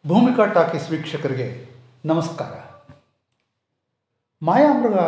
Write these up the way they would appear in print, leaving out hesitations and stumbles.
Bhoomika talkies ವೀಕ್ಷಕರಿಗೆ ನಮಸ್ಕಾರ. ಮಾಯಾಮೃಗ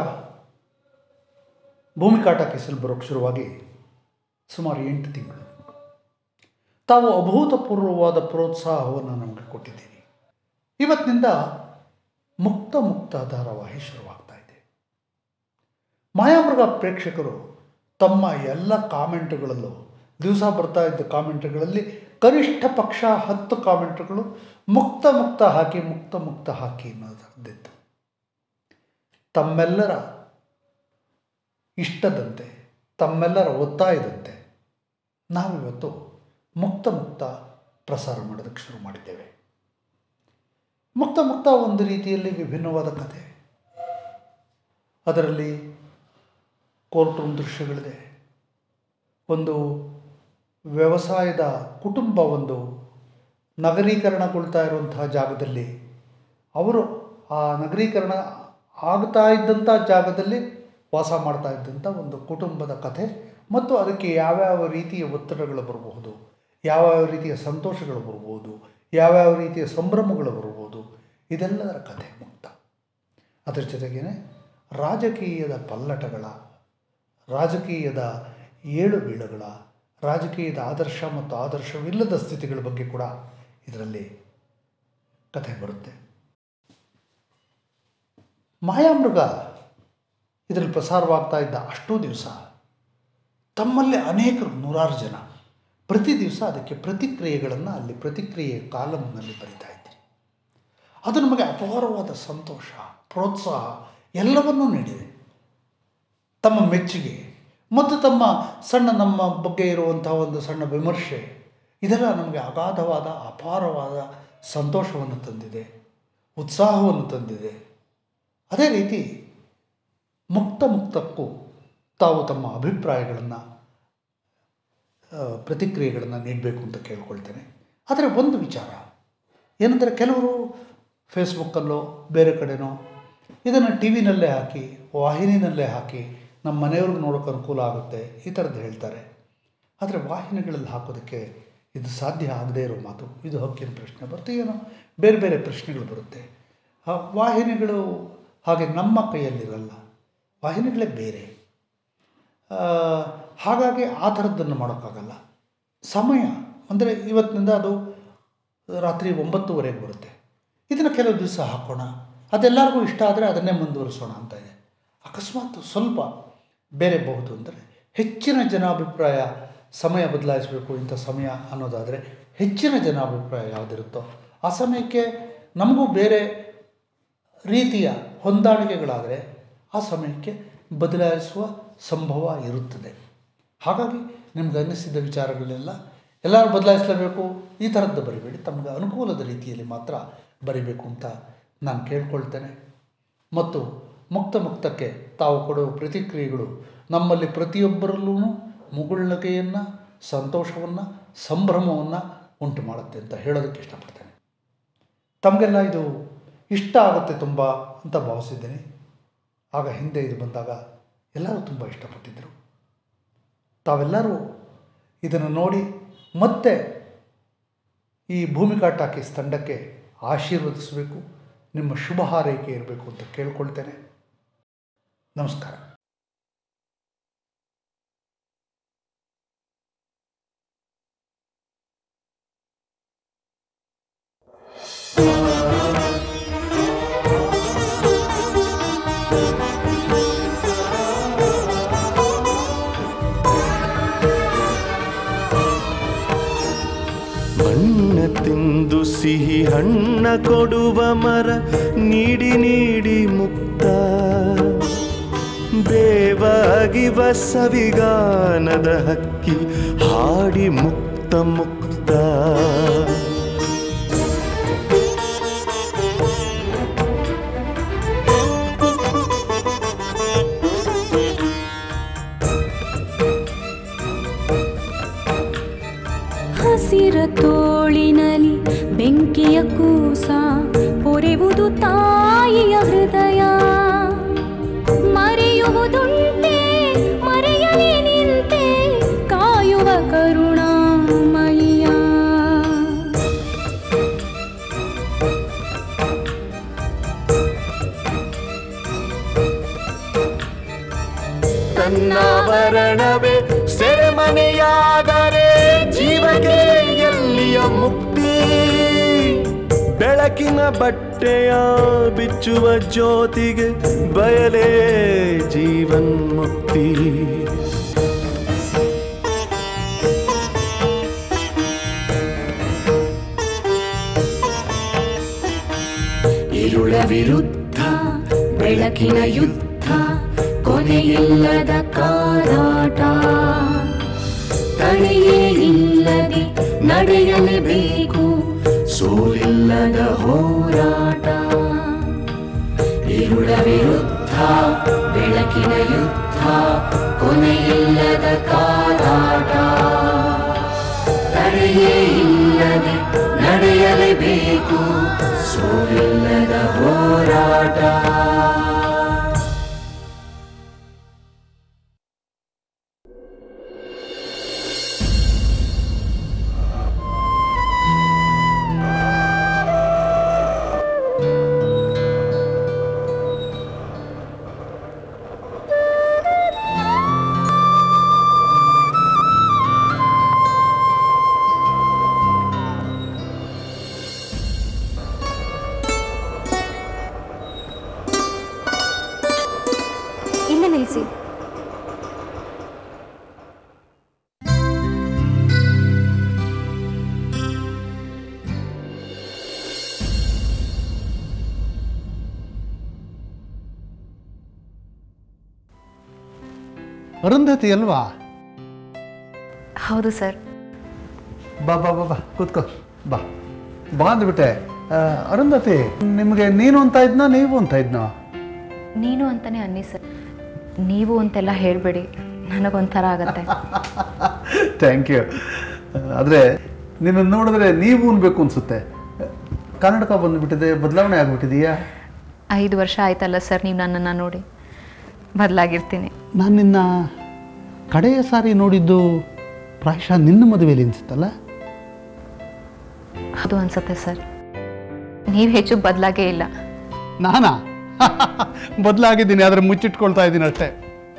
ಭೂಮಿಕಾ ಟಾಕೀಸಲ್ಲಿ ಬರೋಕ್ಕೆ ಶುರುವಾಗಿ ಸುಮಾರು 8 ತಿಂಗಳು. ತಾವು ಅಭೂತಪೂರ್ವವಾದ ಪ್ರೋತ್ಸಾಹವನ್ನು ನಮಗೆ ಕೊಟ್ಟಿದ್ದೀರಿ. ಇವತ್ತಿನಿಂದ ಮುಕ್ತ ಧಾರಾವಾಹಿ ಶುರುವಾಗ್ತಾ ಇದೆ. ಮಾಯಾಮೃಗ ಪ್ರೇಕ್ಷಕರು ತಮ್ಮ ಎಲ್ಲ ಕಾಮೆಂಟ್ಗಳಲ್ಲೂ ದಿವಸ ಬರ್ತಾ ಇದ್ದ ಕಾಮೆಂಟ್ಗಳಲ್ಲಿ ಕನಿಷ್ಠ ಪಕ್ಷ 10 ಕಾಮೆಂಟ್ಗಳು ಮುಕ್ತ ಹಾಕಿ ಅನ್ನೋದಿತ್ತು. ತಮ್ಮೆಲ್ಲರ ಇಷ್ಟದಂತೆ, ತಮ್ಮೆಲ್ಲರ ಒತ್ತಾಯದಂತೆ ನಾವಿವತ್ತು ಮುಕ್ತ ಪ್ರಸಾರ ಮಾಡೋದಕ್ಕೆ ಶುರು ಮಾಡಿದ್ದೇವೆ. ಮುಕ್ತ ಒಂದು ರೀತಿಯಲ್ಲಿ ವಿಭಿನ್ನವಾದ ಕಥೆ. ಅದರಲ್ಲಿ ಕೋರ್ಟ್ ರೂಮ್ ದೃಶ್ಯಗಳಿದೆ. ಒಂದು ವ್ಯವಸಾಯದ ಕುಟುಂಬ ಒಂದು ನಗರೀಕರಣಗೊಳ್ತಾ ಇರುವಂತಹ ಜಾಗದಲ್ಲಿ, ಅವರು ಆ ನಗರೀಕರಣ ಆಗ್ತಾ ಇದ್ದಂಥ ಜಾಗದಲ್ಲಿ ವಾಸ ಮಾಡ್ತಾ ಇದ್ದಂಥ ಒಂದು ಕುಟುಂಬದ ಕಥೆ ಮತ್ತು ಅದಕ್ಕೆ ಯಾವ್ಯಾವ ರೀತಿಯ ಒತ್ತಡಗಳು ಬರಬಹುದು, ಯಾವ್ಯಾವ ರೀತಿಯ ಸಂತೋಷಗಳು ಬರ್ಬೋದು, ಯಾವ್ಯಾವ ರೀತಿಯ ಸಂಭ್ರಮಗಳು ಬರ್ಬೋದು, ಇದೆಲ್ಲದರ ಕಥೆ ಮುಕ್ತ. ಅದರ ಜೊತೆಗೇ ರಾಜಕೀಯದ ಪಲ್ಲಟಗಳ, ರಾಜಕೀಯದ ಏಳು ಬೀಳುಗಳ, ರಾಜಕೀಯದ ಆದರ್ಶ ಮತ್ತು ಆದರ್ಶವಿಲ್ಲದ ಸ್ಥಿತಿಗಳ ಬಗ್ಗೆ ಕೂಡ ಇದರಲ್ಲಿ ಕಥೆ ಬರುತ್ತೆ. ಮಾಯಾಮೃಗ ಇದರಲ್ಲಿ ಪ್ರಸಾರವಾಗ್ತಾ ಇದ್ದ ಅಷ್ಟೂ ದಿವಸ ತಮ್ಮಲ್ಲಿ ಅನೇಕರು, 100 ಜನ ಪ್ರತಿ ದಿವಸ ಅದಕ್ಕೆ ಪ್ರತಿಕ್ರಿಯೆಗಳನ್ನು ಅಲ್ಲಿ ಪ್ರತಿಕ್ರಿಯೆ ಕಾಲಮ್ನಲ್ಲಿ ಬರಿತಾ ಇದ್ದೀರಿ. ಅದು ನಮಗೆ ಅಪಾರವಾದ ಸಂತೋಷ, ಪ್ರೋತ್ಸಾಹ ಎಲ್ಲವನ್ನೂ ನೀಡಿದೆ. ತಮ್ಮ ಮೆಚ್ಚುಗೆ ಮತ್ತು ತಮ್ಮ ನಮ್ಮ ಬಗ್ಗೆ ಇರುವಂತಹ ಒಂದು ಸಣ್ಣ ವಿಮರ್ಶೆ, ಇದೆಲ್ಲ ನಮಗೆ ಅಗಾಧವಾದ ಅಪಾರವಾದ ಸಂತೋಷವನ್ನು ತಂದಿದೆ, ಉತ್ಸಾಹವನ್ನು ತಂದಿದೆ. ಅದೇ ರೀತಿ ಮುಕ್ತಕ್ಕೂ ತಾವು ತಮ್ಮ ಅಭಿಪ್ರಾಯಗಳನ್ನು, ಪ್ರತಿಕ್ರಿಯೆಗಳನ್ನು ನೀಡಬೇಕು ಅಂತ ಕೇಳ್ಕೊಳ್ತೇನೆ. ಆದರೆ ಒಂದು ವಿಚಾರ ಏನೆಂದರೆ, ಕೆಲವರು ಫೇಸ್ಬುಕ್ಕಲ್ಲೋ ಬೇರೆ ಕಡೆನೋ ಇದನ್ನು ಟಿ ವಿನಲ್ಲೇ ಹಾಕಿ, ವಾಹಿನಿನಲ್ಲೇ ಹಾಕಿ ನಮ್ಮ ಮನೆಯವ್ರಿಗೆ ನೋಡೋಕ್ಕೆ ಅನುಕೂಲ ಆಗುತ್ತೆ, ಈ ಥರದ್ದು ಹೇಳ್ತಾರೆ. ಆದರೆ ವಾಹಿನಿಗಳಲ್ಲಿ ಹಾಕೋದಕ್ಕೆ ಇದು ಸಾಧ್ಯ ಆಗದೇ ಇರೋ ಮಾತು. ಇದು ಹಕ್ಕಿನ ಪ್ರಶ್ನೆ ಬರುತ್ತೆ, ಏನೋ ಬೇರೆ ಪ್ರಶ್ನೆಗಳು ಬರುತ್ತೆ. ಆ ವಾಹಿನಿಗಳು ಹಾಗೆ ನಮ್ಮ ಕೈಯಲ್ಲಿರಲ್ಲ, ವಾಹಿನಿಗಳೇ ಬೇರೆ. ಹಾಗಾಗಿ ಆ ಥರದ್ದನ್ನು ಮಾಡೋಕ್ಕಾಗಲ್ಲ. ಸಮಯ ಅಂದರೆ ಇವತ್ತಿನಿಂದ ಅದು ರಾತ್ರಿ 9:30 ಬರುತ್ತೆ. ಇದನ್ನು ಕೆಲವು ದಿವಸ ಹಾಕೋಣ, ಅದೆಲ್ಲರಿಗೂ ಇಷ್ಟ ಆದರೆ ಅದನ್ನೇ ಮುಂದುವರಿಸೋಣ ಅಂತ ಇದೆ. ಅಕಸ್ಮಾತ್ ಸ್ವಲ್ಪ ಬೇರೆ ಬಹುದು ಅಂದರೆ ಹೆಚ್ಚಿನ ಜನಾಭಿಪ್ರಾಯ, ಸಮಯ ಬದಲಾಯಿಸಬೇಕು ಇಂಥ ಸಮಯ ಅನ್ನೋದಾದರೆ ಹೆಚ್ಚಿನ ಜನಾಭಿಪ್ರಾಯ ಯಾವುದಿರುತ್ತೋ ಆ ಸಮಯಕ್ಕೆ ನಮಗೂ ಬೇರೆ ರೀತಿಯ ಹೊಂದಾಣಿಕೆಗಳಾದರೆ ಆ ಸಮಯಕ್ಕೆ ಬದಲಾಯಿಸುವ ಸಂಭವ ಇರುತ್ತದೆ. ಹಾಗಾಗಿ ನಿಮ್ಗೆ ಅನ್ನಿಸಿದ ವಿಚಾರಗಳೆಲ್ಲ ಎಲ್ಲರೂ ಬದಲಾಯಿಸಲೇಬೇಕು ಈ ಥರದ್ದು ಬರಿಬೇಡಿ, ತಮಗೆ ಅನುಕೂಲದ ರೀತಿಯಲ್ಲಿ ಮಾತ್ರ ಬರಿಬೇಕು ಅಂತ ನಾನು ಕೇಳ್ಕೊಳ್ತೇನೆ. ಮತ್ತು ಮುಕ್ತಕ್ಕೆ ತಾವು ಕೊಡುವ ಪ್ರತಿಕ್ರಿಯೆಗಳು ನಮ್ಮಲ್ಲಿ ಪ್ರತಿಯೊಬ್ಬರಲ್ಲೂ ಮುಗುಳ್ನಗೆಯನ್ನು, ಸಂತೋಷವನ್ನು, ಸಂಭ್ರಮವನ್ನು ಉಂಟು ಮಾಡುತ್ತೆ ಅಂತ ಹೇಳೋದಕ್ಕೆ ಇಷ್ಟಪಡ್ತೇನೆ. ತಮಗೆಲ್ಲ ಇದು ಇಷ್ಟ ಆಗುತ್ತೆ ತುಂಬ ಅಂತ ಭಾವಿಸಿದ್ದೇನೆ. ಆಗ ಹಿಂದೆ ಇದು ಬಂದಾಗ ಎಲ್ಲರೂ ತುಂಬ ಇಷ್ಟಪಟ್ಟಿದ್ದರು. ತಾವೆಲ್ಲರೂ ಇದನ್ನು ನೋಡಿ ಮತ್ತೆ ಈ ಭೂಮಿಕಾ ಟಾಕೀಸ್ ತಂಡಕ್ಕೆ ಆಶೀರ್ವದಿಸಬೇಕು, ನಿಮ್ಮ ಶುಭ ಹಾರೈಕೆ ಇರಬೇಕು ಅಂತ ಕೇಳ್ಕೊಳ್ತೇನೆ. ನಮಸ್ಕಾರ. ಹಣ್ಣ ತಿಂದು ಸಿಹಿ ಹಣ್ಣ ಕೊಡುವ ಮರ ನೀಡಿ ಮುಕ್ತ, ಬೇವಾಗಿವ ಸವಿಗಾನದ ಹಕ್ಕಿ ಹಾಡಿ ಮುಕ್ತ. ಹಸಿರ ತೋಳಿನಲ್ಲಿ ಬೆಂಕಿಯ ಕೂಸ ಪೊರೆವುದು ತಾಯಿಯ ಹೃದಯ, ಮರೆಯುವುದುಂಟೆ ಮರೆಯಲಿ ನಿಂತೆ ಕಾಯುವ ಕರುಣಾಮಯಿಯ. ಚನ್ನಾಭರಣವೇ ಸೆರೆಮನೆಯಾದರೆ ಜೀವಕ್ಕೆ ಎಲ್ಲಿಯ ಮುಕ್ತಿ. ಬೆಳಕಿನ ಬಟ್ಟೆಯ ಬಿಚ್ಚುವ ಜ್ಯೋತಿಗೆ ಬಯಲೇ ಜೀವನ್ಮುಕ್ತಿ. ഇരുള ವಿರುದ್ಧ ಬೆಳಕಿನ ಯುದ್ಧ, ಕೊನೆಯಿಲ್ಲದ ಕಾದಾಟ, ತಡೆಯೇ ಇಲ್ಲದೆ ನಡೆಯಲೇಬೇಕು, ಸೋಲಿಲ್ಲದ ಹೋರಾಟ. ഇരുಳ ವಿರುದ್ಧ ಬೆಳಕಿನ ಯುದ್ಧ, ಕೊನೆಯಿಲ್ಲದ ಕಾದಾಟ, ತಡೆಯೇ ಇಲ್ಲದೆ ನಡೆಯಲೇಬೇಕು, ಸೋಲಿಲ್ಲದ ಹೋರಾಟ. ಇಲ್ಲೇ ನಿಲ್ಲಿಸಿ. ಅರುಂಧತಿ ಅಲ್ವಾ? ಹೌದು ಸರ್. ಬಾ ಬಾ ಬಾ ಬಾ ಕೂತ್ಕೋ ಬಾ. ಬಾಂದ್ಬಿಟ್ಟೆ. ಅರುಂಧತಿ, ನಿಮಗೆ ನೀನು ಅಂತ ಇದ್ನೋ ನೀವು ಅಂತ ಇದ್ನೋ? ನೀನು ಅಂತಾನೆ ಅನ್ನಿ ಸರ್, ನೀವು ಅಂತೆಲ್ಲ ಹೇಳಬೇಡಿ, ನನಗೊಂಥರ ಆಗತ್ತೆ. Thank you. ಆದರೆ ನಿನ್ನನ್ನು ನೋಡಿದ್ರೆ ನೀವು ಅನ್ಬೇಕು ಅನಿಸುತ್ತೆ. ಕನ್ನಡಕ ಬಂದುಬಿಟ್ಟಿದೆ, ಬದಲಾವಣೆ ಆಗಿಬಿಟ್ಟಿದೆಯಾ? 5 ವರ್ಷ ಆಯ್ತಲ್ಲ ಸರ್ ನೀವು ನನ್ನನ್ನು ನೋಡಿ. ಬದಲಾಗಿರ್ತೀನಿ. ನಾನು ನಿನ್ನ ಕಡೆಯ ಸಾರಿ ನೋಡಿದ್ದು ಪ್ರಾಯಶಃ ನಿನ್ನ ಮದುವೆಯಲ್ಲಿ ಅನಿಸುತ್ತಲ್ಲ? ಅದು ಅನ್ಸುತ್ತೆ ಸರ್. ನೀವು ಹೆಚ್ಚು ಬದಲಾಗೇ ಇಲ್ಲ. ನಾನಾ? ಬದಲಾಗಿದ್ದೀನಿ, ಆದರೆ ಮುಚ್ಚಿಟ್ಕೊಳ್ತಾ ಇದ್ದೀನಿ ಅಷ್ಟೇ.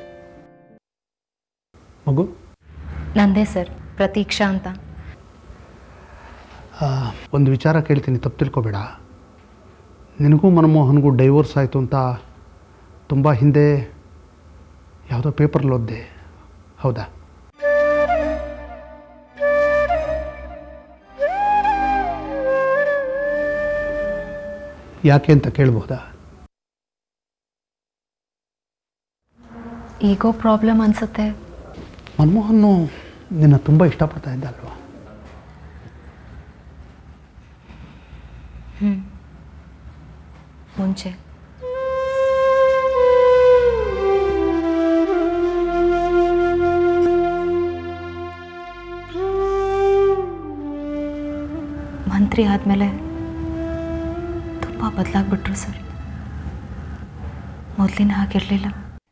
ಮಗು ನಂದೇ ಸರ್, ಪ್ರತೀಕ್ಷಾ ಅಂತ. ಒಂದು ವಿಚಾರ ಕೇಳ್ತೀನಿ, ತಪ್ಪು ತಿಳ್ಕೊಬೇಡ. ನಿನಗೂ ಮನಮೋಹನ್ಗೂ ಡೈವೋರ್ಸ್ ಆಯಿತು ಅಂತ ತುಂಬ ಹಿಂದೆ ಯಾವುದೋ ಪೇಪರ್ಲ್ಲಿ ಓದಿದೆ, ಹೌದಾ? ಯಾಕೆ ಅಂತ ಕೇಳ್ಬೋದಾ? ಈಗೋ ಪ್ರಾಬ್ಲಮ್ ಅನ್ಸುತ್ತೆ. ಮನಮೋಹನ್ನು ನಿನ್ನ ತುಂಬ ಇಷ್ಟಪಡ್ತಾ ಇದ್ದ ಅಲ್ವಾ? ಮುಂಚೆ ಮಂತ್ರಿ ಆದಮೇಲೆ ತುಂಬ ಬದಲಾಗ್ಬಿಟ್ರು ಸರ್. ಮೊದಲಿನ ಹಾಗಿರಲಿಲ್ಲ.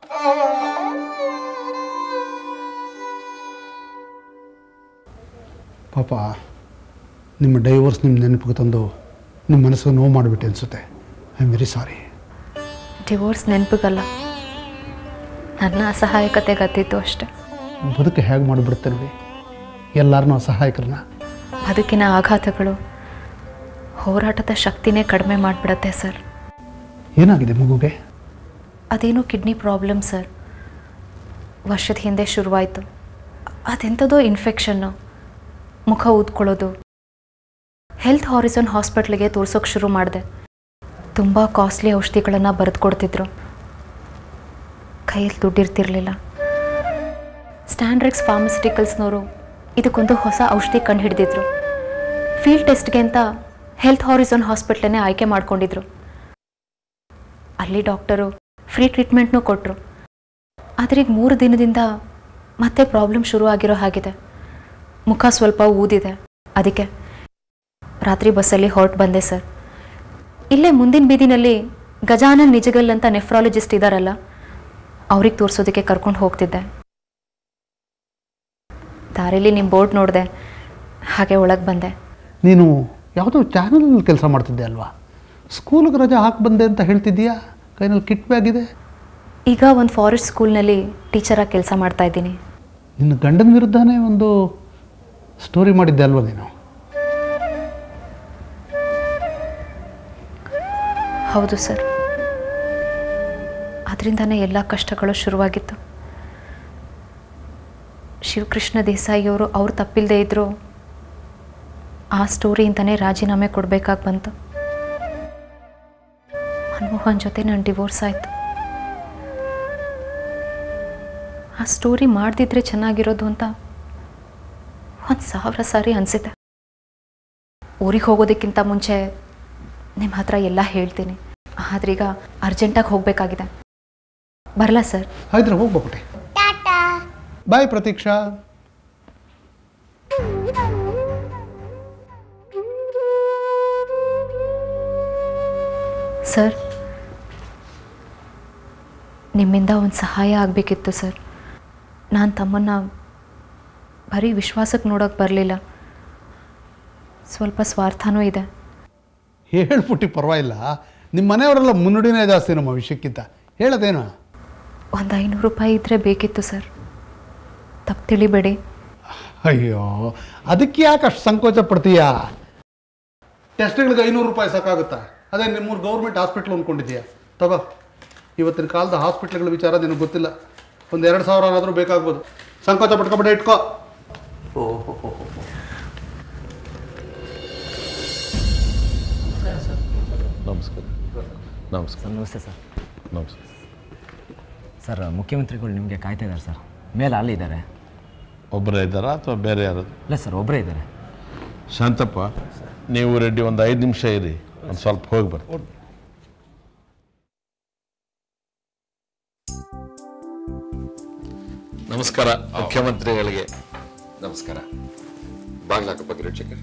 ಪಾಪ, ನಿಮ್ಮ ಡೈವೋರ್ಸ್ ನಿಮ್ಮ ನೆನಪಿಗೆ ತಂದು ನಿಮ್ಮ ಮನಸ್ಸು ನೋವು ಮಾಡಿಬಿಟ್ಟೆ ಅನಿಸುತ್ತೆ. I am very sorry. Divorce ನೆನಪಿಗಲ್ಲ, ನನ್ನ ಅಸಹಾಯಕತೆ ಗತ್ತಿತ್ತು ಅಷ್ಟೆ. ಬದುಕು ಹೇಗೆ ಮಾಡಿಬಿಡುತ್ತೆ ನೋಡಿ, ಎಲ್ಲರನ್ನೂ ಅಸಹಾಯಕರನ್ನ. ಬದುಕಿನ ಆಘಾತಗಳು ಹೋರಾಟದ ಶಕ್ತಿನೇ ಕಡಿಮೆ ಮಾಡಿಬಿಡತ್ತೆ ಸರ್. ಏನಾಗಿದೆ ಮಗುಗೆ? ಅದೇನೋ ಕಿಡ್ನಿ ಪ್ರಾಬ್ಲಮ್ ಸರ್. ವರ್ಷದ ಹಿಂದೆ ಶುರುವಾಯಿತು. ಅದೆಂಥದೋ ಇನ್ಫೆಕ್ಷನ್ನು, ಮುಖ ಊದ್ಕೊಳ್ಳೋದು. ಹೆಲ್ತ್ ಹಾರಿಝನ್ ಹಾಸ್ಪಿಟ್ಲಿಗೆ ತೋರ್ಸೋಕೆ ಶುರು ಮಾಡಿದೆ. ತುಂಬ ಕಾಸ್ಟ್ಲಿ ಔಷಧಿಗಳನ್ನು ಬರೆದು ಕೊಡ್ತಿದ್ರು. ಕೈಯಲ್ಲಿ ದುಡ್ಡಿರ್ತಿರ್ಲಿಲ್ಲ. ಸ್ಟ್ಯಾಂಡ್ರೆಕ್ಸ್ ಫಾರ್ಮಸ್ಯೂಟಿಕಲ್ಸ್ನವರು ಇದಕ್ಕೊಂದು ಹೊಸ ಔಷಧಿ ಕಂಡು ಹಿಡಿದಿದ್ರು. ಫೀಲ್ಡ್ ಟೆಸ್ಟ್ಗೆ ಅಂತ ಹೆಲ್ತ್ ಹಾರಿಝನ್ ಹಾಸ್ಪಿಟ್ಲನ್ನೇ ಆಯ್ಕೆ ಮಾಡ್ಕೊಂಡಿದ್ರು. ಅಲ್ಲಿ ಡಾಕ್ಟರು ಫ್ರೀ ಟ್ರೀಟ್ಮೆಂಟ್ನೂ ಕೊಟ್ಟರು. ಆದರೆ ಈಗ 3 ದಿನದಿಂದ ಮತ್ತೆ ಪ್ರಾಬ್ಲಮ್ ಶುರು ಆಗಿರೋ ಹಾಗಿದೆ. ಮುಖ ಸ್ವಲ್ಪ ಊದಿದೆ. ಅದಕ್ಕೆ ರಾತ್ರಿ ಬಸ್ಸಲ್ಲಿ ಹೊರಟು ಬಂದೆ ಸರ್. ಇಲ್ಲೇ ಮುಂದಿನ ಬೀದಿನಲ್ಲಿ ಗಜಾನನ್ ನಿಜಗಲ್ ಅಂತ ನೆಫ್ರಾಲಜಿಸ್ಟ್ ಇದ್ದಾರಲ್ಲ, ಅವ್ರಿಗೆ ತೋರಿಸೋದಕ್ಕೆ ಕರ್ಕೊಂಡು ಹೋಗ್ತಿದ್ದೆ. ದಾರಿಲಿ ನಿಮ್ಮ ಬೋರ್ಡ್ ನೋಡಿದೆ, ಹಾಗೆ ಒಳಗೆ ಬಂದೆ. ನೀನು ಯಾವುದೋ ಚಾನಲಲ್ಲಿ ಕೆಲಸ ಮಾಡ್ತಿದ್ದೆ ಅಲ್ವಾ? ಸ್ಕೂಲಿಗೆ ರಜೆ ಹಾಕಿ ಬಂದೆ ಅಂತ ಹೇಳ್ತಿದ್ದೀಯಾ? ಕೈನಲ್ಲಿ ಕಿಟ್ ಬ್ಯಾಗ್ ಇದೆ. ಈಗ ಒಂದು ಫಾರೆಸ್ಟ್ ಸ್ಕೂಲ್ನಲ್ಲಿ ಟೀಚರಾಗಿ ಕೆಲಸ ಮಾಡ್ತಾ ಇದ್ದೀನಿ. ನಿನ್ನ ಗಂಡನ ವಿರುದ್ಧನೇ ಒಂದು ಸ್ಟೋರಿ ಮಾಡಿದ್ದೆ ಅಲ್ವ ನೀನು? ಹೌದು ಸರ್, ಅದರಿಂದನೇ ಎಲ್ಲ ಕಷ್ಟಗಳು ಶುರುವಾಗಿತ್ತು. ಶಿವಕೃಷ್ಣ ದೇಸಾಯಿಯವರು ಅವ್ರು ತಪ್ಪಿಲ್ಲದೆ ಇದ್ದರು ಆ ಸ್ಟೋರಿಯಿಂದನೇ ರಾಜೀನಾಮೆ ಕೊಡಬೇಕಾಗಿ ಬಂತು. ಮನಮೋಹನ್ ಜೊತೆ ನನ್ನ ಡಿವೋರ್ಸ್ ಆಯಿತು. ಆ ಸ್ಟೋರಿ ಮಾಡ್ದಿದ್ರೆ ಚೆನ್ನಾಗಿರೋದು ಅಂತ 1000 ಸಾರಿ ಅನಿಸಿದೆ. ಊರಿಗೆ ಹೋಗೋದಕ್ಕಿಂತ ಮುಂಚೆ ನಿಮ್ಮ ಹತ್ರ ಎಲ್ಲ ಹೇಳ್ತೀನಿ. ಆದ್ರೀಗ ಅರ್ಜೆಂಟಾಗಿ ಹೋಗಬೇಕಾಗಿದೆ. ಬರಲಾ ಸರ್? ಆಯ್ತು, ಹೋಗ್ಬೋಟೆ. ಬಾಯ್ ಪ್ರತೀಕ್ಷಾ. ಸರ್, ನಿಮ್ಮಿಂದ ಒಂದು ಸಹಾಯ ಆಗಬೇಕಿತ್ತು ಸರ್. ನಾನು ತಮ್ಮನ್ನು ಬರೀ ವಿಶ್ವಾಸಕ್ಕೆ ನೋಡೋಕ್ಕೆ ಬರಲಿಲ್ಲ, ಸ್ವಲ್ಪ ಸ್ವಾರ್ಥನೂ ಇದೆ. ಹೇಳ್ಬಿಟ್ಟು ಪರವಾಗಿಲ್ಲ, ನಿಮ್ಮ ಮನೆಯವರೆಲ್ಲ ಮುನ್ನುಡಿನೇ ಜಾಸ್ತಿ ನಮ್ಮ ವಿಷಯಕ್ಕಿಂತ. ಹೇಳೋದೇನು? ಒಂದು 500 ರೂಪಾಯಿ ಇದ್ದರೆ ಬೇಕಿತ್ತು ಸರ್, ತಪ್ಪು ತಿಳಿಬೇಡಿ. ಅಯ್ಯೋ, ಅದಕ್ಕೆ ಯಾಕೆ ಅಷ್ಟು ಸಂಕೋಚ ಪಡ್ತೀಯಾ? ಟೆಸ್ಟ್ಗಳಿಗೆ 500 ರೂಪಾಯಿ ಸಾಕಾಗುತ್ತಾ? ಅದೇ ನಿಮ್ಮೂರು ಗೌರ್ಮೆಂಟ್ ಹಾಸ್ಪಿಟ್ಲ್ ಅಂದ್ಕೊಂಡಿದ್ದೀಯಾ? ತಗೋ, ಇವತ್ತಿನ ಕಾಲದ ಹಾಸ್ಪಿಟ್ಲ್ಗಳ ವಿಚಾರ ನಿನಗೆ ಗೊತ್ತಿಲ್ಲ. ಒಂದು 2000 ಆದರೂ ಬೇಕಾಗ್ಬೋದು. ಸಂಕೋಚ ಪಟ್ಕೊಬಿಟ್ಟೆ ಇಟ್ಕೋ. ನಮಸ್ಕಾರ. ನಮಸ್ಕಾರ. ನಮಸ್ತೆ ಸರ್. ನಮಸ್ಕಾರ ಸರ್, ಮುಖ್ಯಮಂತ್ರಿಗಳು ನಿಮಗೆ ಕಾಯ್ತಾ ಇದ್ದಾರೆ ಸರ್. ಮೇಲೆ ಅಲ್ಲಿದ್ದಾರೆ. ಒಬ್ಬರೇ ಇದ್ದಾರಾ ಅಥವಾ ಬೇರೆ ಯಾರು? ಇಲ್ಲ ಸರ್, ಒಬ್ಬರೇ ಇದ್ದಾರೆ. ಶಾಂತಪ್ಪ, ನೀವು ರೆಡ್ಡಿ ಒಂದು 5 ನಿಮಿಷ ಇರಿ, ಒಂದು ಸ್ವಲ್ಪ ಹೋಗಿ ಬರ್ತೀನಿ. ನಮಸ್ಕಾರ ಮುಖ್ಯಮಂತ್ರಿಗಳಿಗೆ. ನಮಸ್ಕಾರ. ಬಾಗ್ಲಾಕಪ್ಪ ಗಿರಿಶೇಖರ್.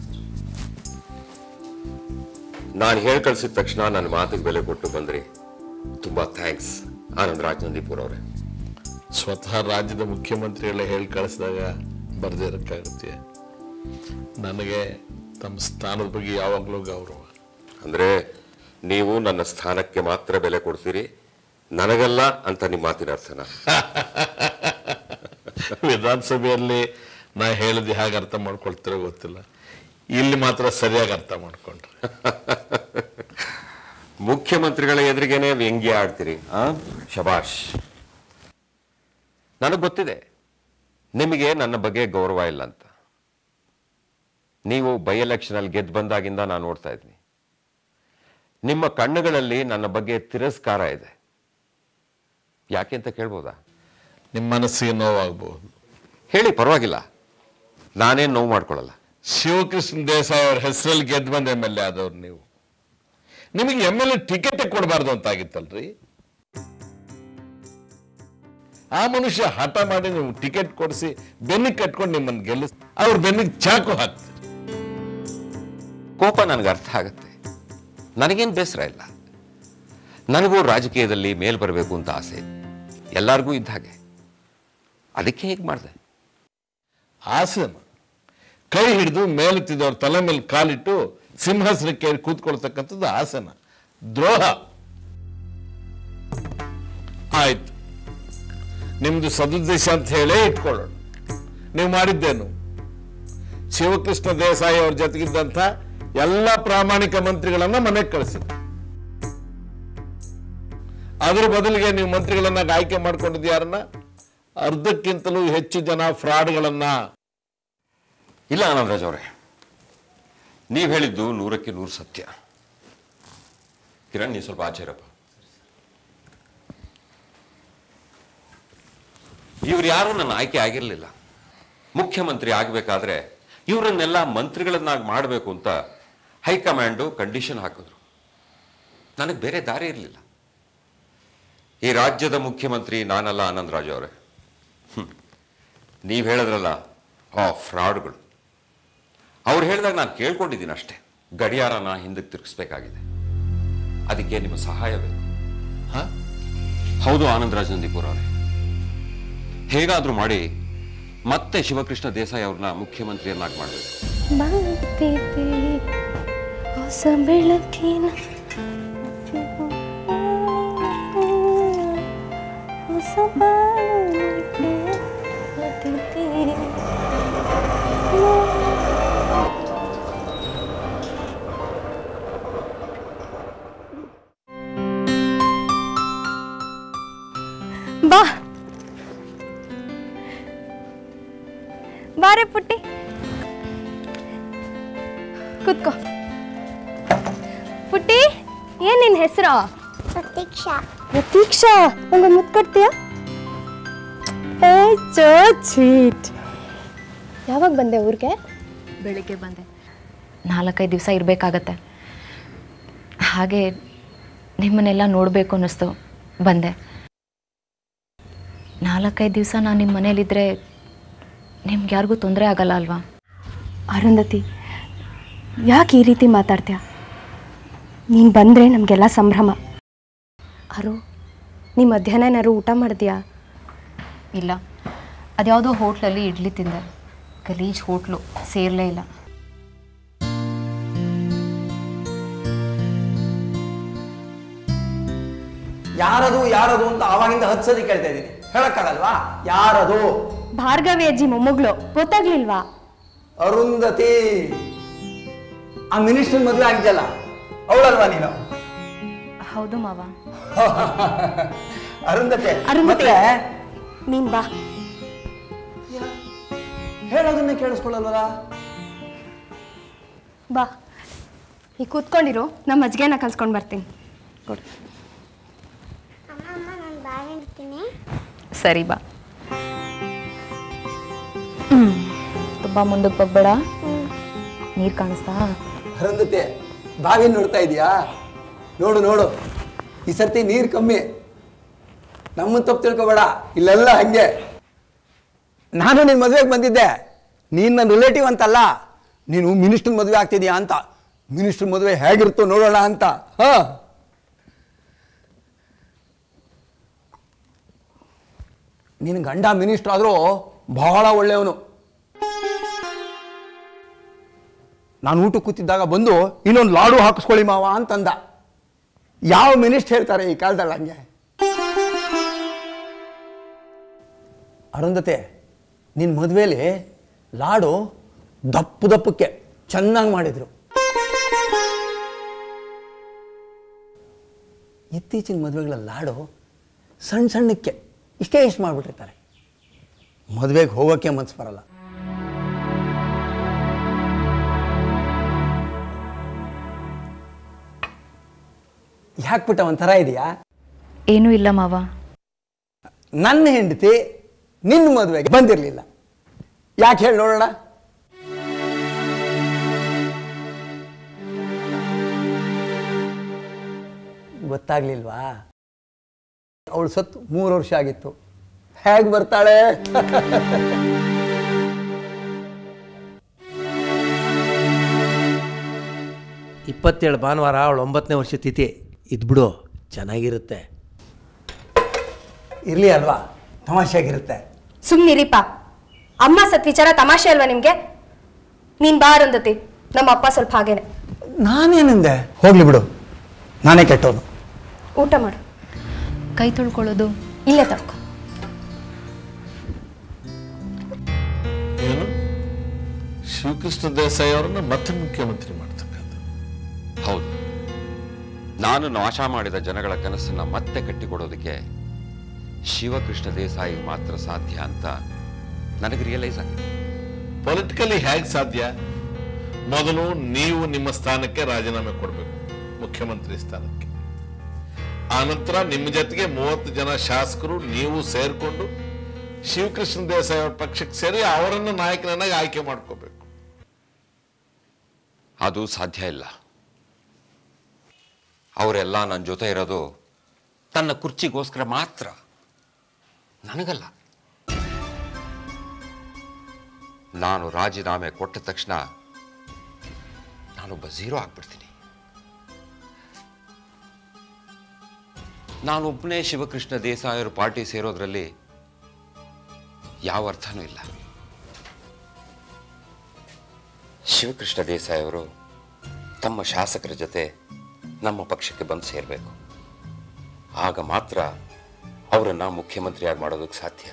ನಾನು ಹೇಳಿ ಕಳಿಸಿದ ತಕ್ಷಣ ನನ್ನ ಮಾತಿಗೆ ಬೆಲೆ ಕೊಟ್ಟು ಬಂದ್ರಿ, ತುಂಬಾ ಥ್ಯಾಂಕ್ಸ್ ಆನಂದ್ ರಾಜನಂದೀಪುರ ಅವರೇ. ಸ್ವತಃ ರಾಜ್ಯದ ಮುಖ್ಯಮಂತ್ರಿಗಳೇ ಹೇಳಿ ಕಳಿಸಿದಾಗ ಬರದೇ ಇರೋಕ್ಕಾಗುತ್ತೆ. ನನಗೆ ತಮ್ಮ ಸ್ಥಾನದ ಬಗ್ಗೆ ಯಾವಾಗಲೂ ಗೌರವ. ಅಂದ್ರೆ ನೀವು ನನ್ನ ಸ್ಥಾನಕ್ಕೆ ಮಾತ್ರ ಬೆಲೆ ಕೊಡ್ತೀರಿ, ನನಗಲ್ಲ ಅಂತ ನಿಮ್ಮ ಮಾತಿನ ಅರ್ಥನ? ವಿಧಾನಸಭೆಯಲ್ಲಿ ನಾ ಹೇಳಿದ ಹೇಗೆ ಅರ್ಥ ಮಾಡ್ಕೊಳ್ತಿರೋ ಗೊತ್ತಿಲ್ಲ, ಇಲ್ಲಿ ಮಾತ್ರ ಸರಿಯಾಗಿ ಅರ್ಥ ಮಾಡ್ಕೊಂಡ್ರೆ. ಮುಖ್ಯಮಂತ್ರಿಗಳ ಎದುರಿಗೇನೆ ವ್ಯಂಗ್ಯ ಆಡ್ತೀರಿ. ಶಬಾಷ್. ನನಗೆ ಗೊತ್ತಿದೆ ನಿಮಗೆ ನನ್ನ ಬಗ್ಗೆ ಗೌರವ ಇಲ್ಲ ಅಂತ. ನೀವು ಬೈ ಎಲೆಕ್ಷನ್ ಅಲ್ಲಿ ಗೆದ್ದು ಬಂದಾಗಿಂದ ನಾನು ನೋಡ್ತಾ ಇದ್ದೀನಿ, ನಿಮ್ಮ ಕಣ್ಣುಗಳಲ್ಲಿ ನನ್ನ ಬಗ್ಗೆ ತಿರಸ್ಕಾರ ಇದೆ. ಯಾಕೆ ಅಂತ ಕೇಳ್ಬೋದಾ? ನಿಮ್ಮ ಮನಸ್ಸಿಗೆ ನೋವಾಗಬಹುದು. ಹೇಳಿ, ಪರವಾಗಿಲ್ಲ, ನಾನೇನು ನೋವು ಮಾಡ್ಕೊಳ್ಳಲ್ಲ. ಶಿವಕೃಷ್ಣ ದೇಸಾಯಿ ಅವ್ರ ಹೆಸರಲ್ಲಿ ಗೆದ್ದು ಬಂದ MLA ಆದವ್ರು ನೀವು. ನಿಮಗೆ MLA ಟಿಕೆಟ್ ಕೊಡಬಾರ್ದು ಅಂತ ಆಗಿತ್ತಲ್ರಿ. ಆ ಮನುಷ್ಯ ಹಠ ಮಾಡಿ ನೀವು ಟಿಕೆಟ್ ಕೊಡಿಸಿ ಬೆನ್ನಿಗೆ ಕಟ್ಕೊಂಡು ನಿಮ್ಮನ್ನು ಗೆಲ್ಲಿಸ್ ಅವ್ರ ಬೆನ್ನಿಗೆ ಚಾಕು ಹಾಕ್ತಾರೆ. ಕೋಪ ನನಗೆ ಅರ್ಥ ಆಗುತ್ತೆ, ನನಗೇನು ಬೇಸರ ಇಲ್ಲ. ನನಗೂ ರಾಜಕೀಯದಲ್ಲಿ ಮೇಲ್ ಬರಬೇಕು ಅಂತ ಆಸೆ, ಎಲ್ಲರಿಗೂ ಇದ್ದ ಹಾಗೆ. ಅದಕ್ಕೆ ಹೇಗೆ ಮಾಡಿದೆ? ಆಸನ ಕೈ ಹಿಡಿದು ಮೇಲೆತ್ತಿದವ್ರ ತಲೆ ಮೇಲೆ ಕಾಲಿಟ್ಟು ಸಿಂಹಾಸನಕ್ಕೆ ಕೂತ್ಕೊಳ್ತಕ್ಕಂಥದ್ದು ಆಸನ, ದ್ರೋಹ. ಆಯ್ತು, ನಿಮ್ದು ಸದುದ್ದೇಶ ಅಂತ ಹೇಳೇ ಇಟ್ಕೊಳ್ಳೋಣ. ನೀವು ಮಾಡಿದ್ದೇನು? ಶಿವಕೃಷ್ಣ ದೇಸಾಯಿ ಅವ್ರ ಜೊತೆಗಿದ್ದಂಥ ಎಲ್ಲ ಪ್ರಾಮಾಣಿಕ ಮಂತ್ರಿಗಳನ್ನ ಮನೆಗೆ ಕಳಿಸಿದ್ರು. ಅದ್ರ ಬದಲಿಗೆ ನೀವು ಮಂತ್ರಿಗಳನ್ನ ಆಯ್ಕೆ ಮಾಡ್ಕೊಂಡಿದ್ದು ಯಾರನ್ನ? ಅರ್ಧಕ್ಕಿಂತಲೂ ಹೆಚ್ಚು ಜನ ಫ್ರಾಡ್ಗಳನ್ನ. ಇಲ್ಲ ಆನಂದರಾಜ್ ಅವರೇ, ನೀವು ಹೇಳಿದ್ದು 100ಕ್ಕೆ 100 ಸತ್ಯ. ಕಿರಣ್, ನೀವು ಸ್ವಲ್ಪ ಆಚೆರಪ್ಪ. ಇವ್ರು ಯಾರು ನನ್ನ ಆಯ್ಕೆ ಆಗಿರಲಿಲ್ಲ. ಮುಖ್ಯಮಂತ್ರಿ ಆಗಬೇಕಾದ್ರೆ ಇವರನ್ನೆಲ್ಲ ಮಂತ್ರಿಗಳನ್ನಾಗಿ ಮಾಡಬೇಕು ಅಂತ ಹೈಕಮಾಂಡು ಕಂಡೀಷನ್ ಹಾಕಿದ್ರು. ನನಗೆ ಬೇರೆ ದಾರಿ ಇರಲಿಲ್ಲ. ಈ ರಾಜ್ಯದ ಮುಖ್ಯಮಂತ್ರಿ ನಾನಲ್ಲ ಆನಂದರಾಜ್ ಅವರೇ. ನೀವು ಹೇಳಿದ್ರಲ್ಲ ಫ್ರಾಡ್ಗಳು, ಅವ್ರು ಹೇಳಿದಾಗ ನಾನು ಕೇಳ್ಕೊಂಡಿದ್ದೀನಿ ಅಷ್ಟೇ. ಗಡಿಯಾರನ ಹಿಂದಕ್ಕೆ ತಿರುಗಿಸ್ಬೇಕಾಗಿದೆ, ಅದಕ್ಕೆ ನಿಮ್ಮ ಸಹಾಯ ಬೇಕು. ಹೌದು ಆನಂದ್ ರಾಜನಂದೀಪುರ ಅವರೇ, ಹೇಗಾದ್ರೂ ಮಾಡಿ ಮತ್ತೆ ಶಿವಕೃಷ್ಣ ದೇಸಾಯಿ ಅವ್ರನ್ನ ಮುಖ್ಯಮಂತ್ರಿಯನ್ನಾಗಿ ಮಾಡಬೇಕು. ಹೊಸ ಬೆಳಕಿನ ಹೊಸ ಬಾ ಬಾರೆ ಪುಟ್ಟಿ, ಕೂತ್ಕೋ. ಪುಟ್ಟಿ, ಏನ್ ನಿನ್ ಹೆಸರು? ಪ್ರತೀಕ್ಷಾ. ಪ್ರತೀಕ್ಷಾ, ನಂಗೊಂದು ಮುತ್ತು ಕೊಡ್ತೀಯಾ? So sweet. ಯಾವಾಗ ಬಂದೆ ಊರಿಗೆ? ಬೆಳಿಗ್ಗೆ ಬಂದೆ. 4-5 ದಿವಸ ಇರಬೇಕಾಗತ್ತೆ. ಹಾಗೆ ನಿಮ್ಮನ್ನೆಲ್ಲ ನೋಡಬೇಕು ಅನ್ನಿಸ್ತು, ಬಂದೆ. 4-5 ದಿವಸ ನಾನು ನಿಮ್ಮ ಮನೇಲಿದ್ದರೆ ನಿಮ್ಗೆ ಯಾರಿಗೂ ತೊಂದರೆ ಆಗಲ್ಲ ಅಲ್ವಾ? ಅರುಂಧತಿ, ಯಾಕೆ ಈ ರೀತಿ ಮಾತಾಡ್ತೀಯ? ನೀನು ಬಂದರೆ ನಮಗೆಲ್ಲ ಸಂಭ್ರಮ. ಅರು, ನೀ ಮಧ್ಯಾಹ್ನ ಏನಾದ್ರು ಊಟ ಮಾಡಿದ್ಯಾ? ಇಲ್ಲ, ಅದ್ಯಾವುದೋ ಹೋಟ್ಲಲ್ಲಿ ಇಡ್ಲಿ ತಿಂದೆ. ಗಲೀಜ್ ಹೋಟ್ಲು, ಸೇರಲೇ ಇಲ್ಲ. ಯಾರದು ಯಾರದು ಅಂತ ಆವಾಗಿಂದ 10 ಸತಿ ಕೇಳ್ತಾ ಇದ್ದೀನಿ, ಹೇಳಕ್ಕಾಗಲ್ವಾ? ಯಾರದು? ಭಾರ್ಗವಿ ಅಜ್ಜಿ ಮೊಮ್ಮಗಳು, ಗೊತ್ತಾಗ್ಲಿಲ್ವಾ? ಅರುಂಧತಿ, ಆ ಮಿನಿಸ್ಟರ್ ಮದುವೆ ಆಗಿದೆಯಲ್ಲ, ಅವಳಲ್ವಾ ನೀನು? ಹೌದು ಮಾವ. ಅರುಂಧತಿ, ಅರುಂಧತಿ, ನೀನ್ ಬಾ. ಹೇಳೋದನ್ನ ಕೇಳಿಸ್ಕೊಳ್ಳಲ್ವಲ್ಲ? ಬಾ, ಈ ಕೂತ್ಕೊಂಡಿರು, ನಮ್ಮ ಅಜ್ಜಿಗೆನ ಕಲ್ಸ್ಕೊಂಡು ಬರ್ತೀನಿ. ಕೊಡು. ಅಮ್ಮ ನಾನು ಬಾಳೆ ಇಡ್ತೀನಿ. ಸರಿ ಬಾ. ತುಂಬ ಮುಂದಕ್ಕೆ ಹೋಗ್ಬೇಡ. ನೀರು ಕಾಣಿಸ್ತಾ? ಅರುಂಧತಿ, ಬಾವಿ ನೋಡ್ತಾ ಇದೀಯಾ? ನೋಡು ನೋಡು, ಈ ಸರ್ತಿ ನೀರು ಕಮ್ಮಿ. ನಮ್ಮನ್ನು ತಪ್ಪು ತಿಳ್ಕೊಬೇಡ, ಇಲ್ಲೆಲ್ಲ ಹಂಗೆ. ನಾನು ನಿನ್ನ ಮದುವೆಗೆ ಬಂದಿದ್ದೆ, ನೀನು ನನ್ನ ರಿಲೇಟಿವ್ ಅಂತಲ್ಲ, ನೀನು ಮಿನಿಸ್ಟರ್ ಮದುವೆ ಆಗ್ತಿದ್ಯಾ ಅಂತ. ಮಿನಿಸ್ಟರ್ ಮದುವೆ ಹೇಗಿರುತ್ತೋ ನೋಡೋಣ ಅಂತ. ನಿನ್ನ ಗಂಡ ಮಿನಿಸ್ಟರ್ ಆದರೂ ಬಹಳ ಒಳ್ಳೆಯವನು. ನಾನು ಊಟಕ್ಕೆ ಕೂತಿದ್ದಾಗ ಬಂದು ಇನ್ನೊಂದು ಲಾಡು ಹಾಕಿಸ್ಕೊಳ್ಳಿ ಮಾವ ಅಂತಂದ. ಯಾವ ಮಿನಿಸ್ಟರ್ ಹೇಳ್ತಾರೆ ಈ ಕಾಲದಲ್ಲಿ ಹಂಗೆ? ಅರುಂಧತೆ, ನಿನ್ನ ಮದುವೆಯಲ್ಲಿ ಲಾಡು ದಪ್ಪಕ್ಕೆ ಚೆನ್ನಾಗಿ ಮಾಡಿದ್ರು. ಇತ್ತೀಚಿನ ಮದುವೆಗಳ ಲಾಡು ಸಣ್ಣ ಸಣ್ಣಕ್ಕೆ ಇಷ್ಟೇ ಮಾಡಿಬಿಟ್ಟಿರ್ತಾರೆ. ಮದುವೆಗೆ ಹೋಗೋಕ್ಕೆ ಮನಸ್ಸು ಬರಲ್ಲ. ಯಾಕೆ ಬಿಟ್ಟ ಒಂಥರ ಇದೆಯಾ? ಏನೂ ಇಲ್ಲ ಮಾವ. ನನ್ನ ಹೆಂಡತಿ ನಿನ್ನ ಮದುವೆಗೆ ಬಂದಿರಲಿಲ್ಲ, ಯಾಕೆ ಹೇಳಿ ನೋಡೋಣ? ಗೊತ್ತಾಗ್ಲಿಲ್ವಾ? ಅವಳು ಸತ್ತು 3 ವರ್ಷ ಆಗಿತ್ತು. ಹೇಗೆ ಬರ್ತಾಳೆ? 27 ಭಾನುವಾರ ಅವಳು 9ನೇ ವರ್ಷ ತಿಥಿ. ಇದ್ಬಿಡು, ಚೆನ್ನಾಗಿರುತ್ತೆ. ಇರ್ಲಿ ಅಲ್ವಾ, ತಮಾಷೆಯಾಗಿರುತ್ತೆ. ಸುಮ್ಮನಿರಿಪ್ಪ, ಅಮ್ಮ ಸತ್ ವಿಚಾರ ತಮಾಷೆ ಅಲ್ವಾ ನಿಮ್ಗೆ? ನೀನ್ ಬಾ ಅರುಂಧತಿ, ನಮ್ಮ ಅಪ್ಪ ಸ್ವಲ್ಪ ಹಾಗೇನೆ. ನಾನೇನಂದೆ? ಹೋಗ್ಲಿ ಬಿಡು, ನಾನೇ ಕೆಟ್ಟವನು. ಊಟ ಮಾಡು. ಕೈ ತೊಳ್ಕೊಳ್ಳೋದು ಇಲ್ಲೇ ತಡ್ಕೊ. ಏನು, ಶಿವಕೃಷ್ಣ ದೇಸಾಯಿ ಅವರನ್ನ ಮತ್ತೆ ಮುಖ್ಯಮಂತ್ರಿ ಮಾಡ್ತಕ್ಕಂಥ? ಹೌದು, ನಾನು ನಾಶ ಮಾಡಿದ ಜನಗಳ ಕನಸನ್ನ ಮತ್ತೆ ಕಟ್ಟಿಕೊಡೋದಕ್ಕೆ ಶಿವಕೃಷ್ಣ ದೇಸಾಯಿ ಮಾತ್ರ ಸಾಧ್ಯ ಅಂತ ನನಗೆ ರಿಯಲೈಸ್ ಆಗಿದೆ. ಪೊಲಿಟಿಕಲಿ ಹೇಗೆ ಸಾಧ್ಯ? ಮೊದಲು ನೀವು ನಿಮ್ಮ ಸ್ಥಾನಕ್ಕೆ ರಾಜೀನಾಮೆ ಕೊಡಬೇಕು, ಮುಖ್ಯಮಂತ್ರಿ ಸ್ಥಾನಕ್ಕೆ. ಆನಂತರ ನಿಮ್ಮ ಜೊತೆಗೆ 30 ಜನ ಶಾಸಕರು ನೀವು ಸೇರ್ಕೊಂಡು ಶಿವಕೃಷ್ಣ ದೇಸಾಯಿ ಅವರ ಪಕ್ಷಕ್ಕೆ ಸೇರಿ ಅವರನ್ನು ನಾಯಕನನ್ನಾಗಿ ಆಯ್ಕೆ ಮಾಡ್ಕೋಬೇಕು. ಅದು ಸಾಧ್ಯ ಇಲ್ಲ. ಅವರೆಲ್ಲ ನನ್ನ ಜೊತೆ ಇರೋದು ತನ್ನ ಕುರ್ಚಿಗೋಸ್ಕರ ಮಾತ್ರ, ನನಗಲ್ಲ. ನಾನು ರಾಜೀನಾಮೆ ಕೊಟ್ಟ ತಕ್ಷಣ ನಾನೊಬ್ಬ ಝೀರೋ ಆಗ್ಬಿಡ್ತೀನಿ. ನಾನೊಬ್ಬನೇ ಶಿವಕೃಷ್ಣ ದೇಸಾಯಿ ಅವರ ಪಾರ್ಟಿ ಸೇರೋದ್ರಲ್ಲಿ ಯಾವ ಅರ್ಥನೂ ಇಲ್ಲ. ಶಿವಕೃಷ್ಣ ದೇಸಾಯಿ ಅವರು ತಮ್ಮ ಶಾಸಕರ ಜೊತೆ ನಮ್ಮ ಪಕ್ಷಕ್ಕೆ ಬಂದು ಸೇರಬೇಕು. ಆಗ ಮಾತ್ರ ಅವರನ್ನು ಮುಖ್ಯಮಂತ್ರಿಯಾಗಿ ಮಾಡೋದಕ್ಕೆ ಸಾಧ್ಯ.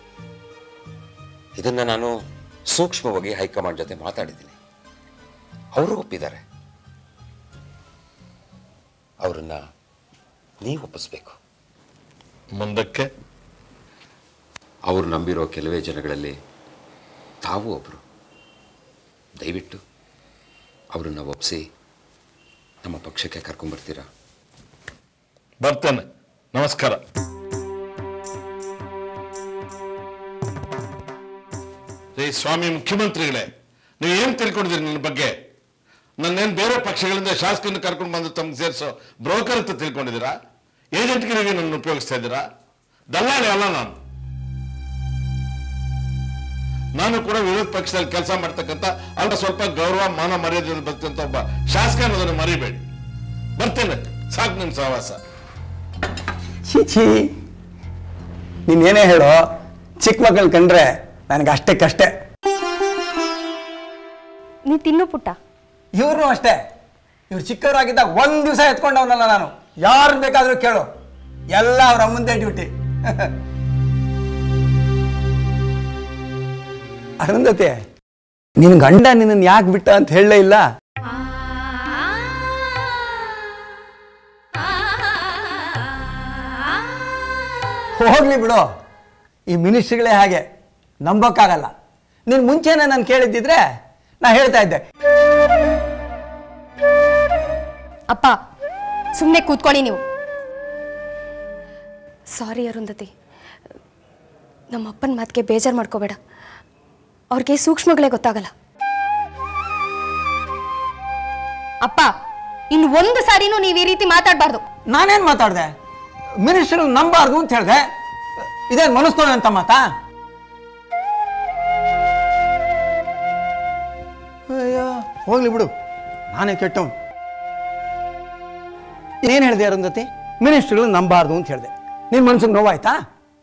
ಇದನ್ನು ನಾನು ಸೂಕ್ಷ್ಮವಾಗಿ ಹೈಕಮಾಂಡ್ ಜೊತೆ ಮಾತಾಡಿದ್ದೀನಿ, ಅವರು ಒಪ್ಪಿದ್ದಾರೆ. ಅವರನ್ನು ನೀವು ಒಪ್ಪಿಸ್ಬೇಕು. ಮುಂದಕ್ಕೆ ಅವರು ನಂಬಿರೋ ಕೆಲವೇ ಜನಗಳಲ್ಲಿ ತಾವು ಒಬ್ಬರು. ದಯವಿಟ್ಟು ಅವರನ್ನ ಒಪ್ಪಿಸಿ ನಮ್ಮ ಪಕ್ಷಕ್ಕೆ ಕರ್ಕೊಂಡ್ಬರ್ತೀರಾ? ಬರ್ತೇನೆ. ನಮಸ್ಕಾರ. ರೀ ಸ್ವಾಮಿ ಮುಖ್ಯಮಂತ್ರಿಗಳೇ, ನೀವು ಏನು ತಿಳ್ಕೊಂಡಿದ್ದೀರಿ ನನ್ನ ಬಗ್ಗೆ? ನನ್ನೇನು ಬೇರೆ ಪಕ್ಷಗಳಿಂದ ಶಾಸಕರನ್ನ ಕರ್ಕೊಂಡು ಬಂದು ತಮ್ಗೆ ಸೇರಿಸೋ ಬ್ರೋಕರ್ ಅಂತ ತಿಳ್ಕೊಂಡಿದ್ದೀರಾ? ಏಜೆಂಟ್ಗಳಿಗೆ ನನ್ನ ಉಪಯೋಗಿಸ್ತಾ ಇದ್ದೀರಾ? ದಲ್ಲಾಳಿ ಅಲ್ಲ ನಾನು ಕೂಡ ವಿರೋಧ ಪಕ್ಷದಲ್ಲಿ ಕೆಲಸ ಮಾಡ್ತಕ್ಕಂಥ ಅಲ್ಲ ಸ್ವಲ್ಪ ಗೌರವ ಮಾನ ಮರ್ಯಾದೆಯಲ್ಲಿ ಬರ್ತಕ್ಕಂಥ ಒಬ್ಬ ಶಾಸಕ ಅನ್ನೋದನ್ನು ಮರಿಬೇಡಿ. ಬರ್ತೇನೆ. ಸಾಕು ನಿಮ್ಮ ಸಹವಾಸ. ಚೀಚಿ, ನೀನೇನೇ ಹೇಳೋ, ಚಿಕ್ಕ ಮಕ್ಕಳು ಕಂಡ್ರೆ ನನಗೆ ಅಷ್ಟಕ್ಕಷ್ಟೇ. ನೀ ತಿನ್ನು ಪುಟ್ಟ. ಇವ್ರು ಅಷ್ಟೇ. ಇವ್ರು ಚಿಕ್ಕವರಾಗಿದ್ದಾಗ ಒಂದು ದಿವಸ ಎತ್ಕೊಂಡವನಲ್ಲ ನಾನು. ಯಾರು ಬೇಕಾದರೂ ಕೇಳು, ಎಲ್ಲ ಅವ್ರ ಅಮ್ಮಂದೇ ಡ್ಯೂಟಿ. ಅರುಂಧತಿ, ನಿನ್ನ ಗಂಡ ನಿನ್ನನ್ನು ಯಾಕೆ ಬಿಟ್ಟ ಅಂತ ಹೇಳಲೇ ಇಲ್ಲ? ಹೋಗ್ಲಿ ಬಿಡು, ಈ ಮಿನಿಸ್ಟ್ರಿಗಳೇ ಹಾಗೆ, ನಂಬೋಕ್ಕಾಗಲ್ಲ. ನೀನು ಮುಂಚೆನೇ ನಾನು ಕೇಳಿದ್ದಿದ್ರೆ ನಾ ಹೇಳ್ತಾ ಇದ್ದೆ. ಅಪ್ಪ ಸುಮ್ಮನೆ ಕೂತ್ಕೊಳ್ಳಿ ನೀವು. ಸಾರಿ ಅರುಂಧತಿ, ನಮ್ಮ ಅಪ್ಪನ ಮಾತಿಗೆ ಬೇಜಾರು ಮಾಡ್ಕೋಬೇಡ. ಅವ್ರಿಗೆ ಸೂಕ್ಷ್ಮಗಳೇ ಗೊತ್ತಾಗಲ್ಲ. ಅಪ್ಪ, ಇನ್ನು ಒಂದು ಸಾರಿನೂ ನೀವು ಈ ರೀತಿ ಮಾತಾಡಬಾರ್ದು. ನಾನೇನು ಮಾತಾಡಿದೆ? ಮಿನಿಸ್ಟ್ರು ನಂಬಾರ್ದು ಅಂತ ಹೇಳಿದೆ. ಇದೇನು ಮನಸ್ಕೊಂಡು ಅಂತ ಮಾತಾ? ಅಯ್ಯೋ ಹೋಗ್ಲಿ ಬಿಡು, ನಾನೇ ಕೆಟ್ಟವನು. ಏನು ಹೇಳಿದೆ ಅರುಂಧತಿ? ಮಿನಿಸ್ಟ್ರುಗಳು ನಂಬಾರ್ದು ಅಂತ ಹೇಳಿದೆ. ನಿನ್ನ ಮನ್ಸಿಗೆ ನೋವಾಯ್ತಾ?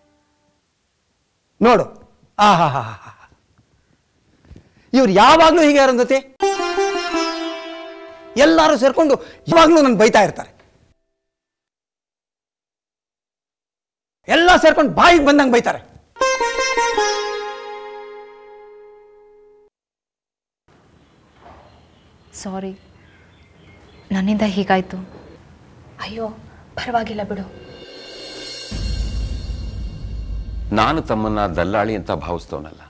ನೋಡು, ಆಹಾ ಹಾ ಹಾ, ಇವ್ರು ಯಾವಾಗಲೂ ಹೀಗೆ ಅರುಂಧತಿ. ಎಲ್ಲರೂ ಸೇರ್ಕೊಂಡು ಯಾವಾಗಲೂ ನನ್ನ ಬೈತಾ ಇರ್ತಾರೆ. ಎಲ್ಲ ಸೇರ್ಕೊಂಡು ಬಾಯಿಗೆ ಬಂದಂಗೆ ಬೈತಾರೆ. ಸಾರಿ, ನನ್ನಿಂದ ಹೀಗಾಯ್ತು. ಅಯ್ಯೋ ಪರವಾಗಿಲ್ಲ ಬಿಡು. ನಾನು ತಮ್ಮನ್ನ ದಲ್ಲಾಳಿ ಅಂತ ಭಾವಿಸ್ತವನಲ್ಲ.